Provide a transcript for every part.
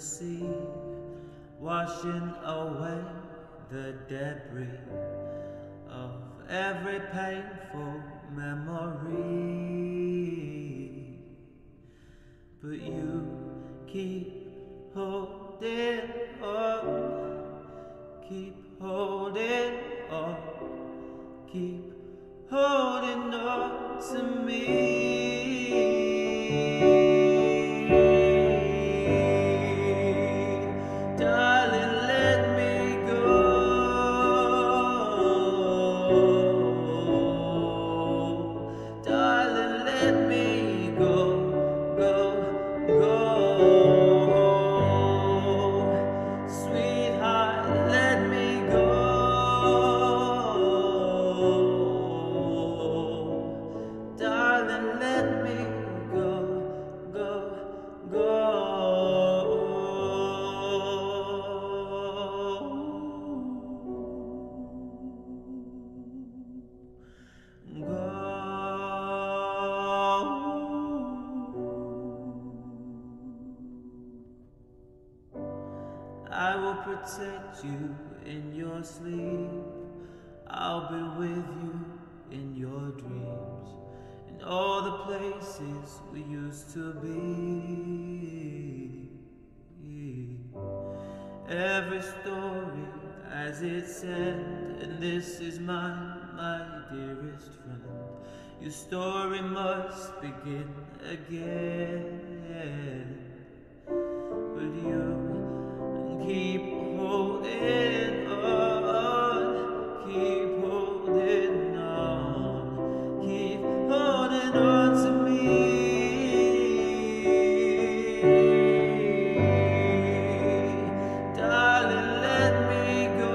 sea, washing away the debris of every painful memory. But you keep holding on, keep holding on, keep holding on to me. Darling, let me go. Darling, let me go, go, go. Sweetheart, let me go. Darling, let me go, go, go. I will protect you in your sleep. I'll be with you in your dreams, in all the places we used to be. Every story as it's end, and this is mine, my dearest friend. Your story must begin again, but you keep holding on, keep holding on, keep holding on to me. Darling, let me go.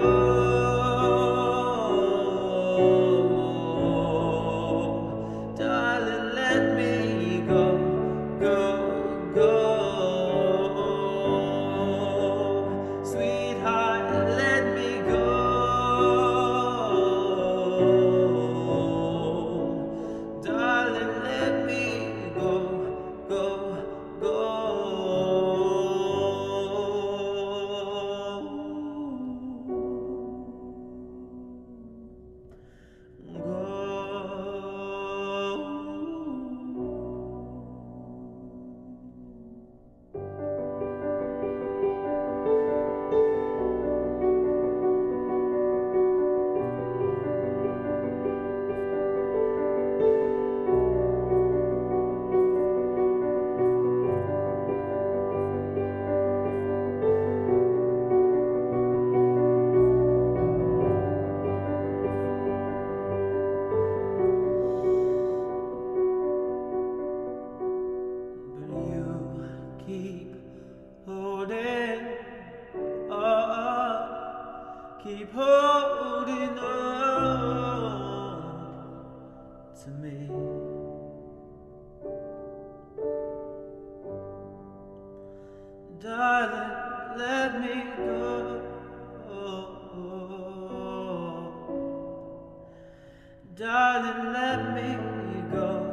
Darling, let me go, go, go. Sweetheart, let me go. Darling, let me go, go, go. Keep holding on, keep holding on to me. Darling, let me go. Darling, let me go.